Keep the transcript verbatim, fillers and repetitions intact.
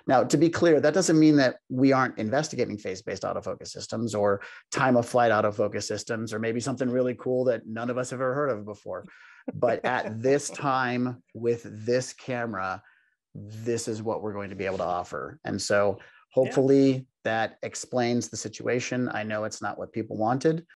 Now, to be clear, that doesn't mean that we aren't investigating phase-based autofocus systems or time-of-flight autofocus systems, or maybe something really cool that none of us have ever heard of before. But at this time, with this camera, this is what we're going to be able to offer. And so hopefully yeah. that explains the situation. I know it's not what people wanted,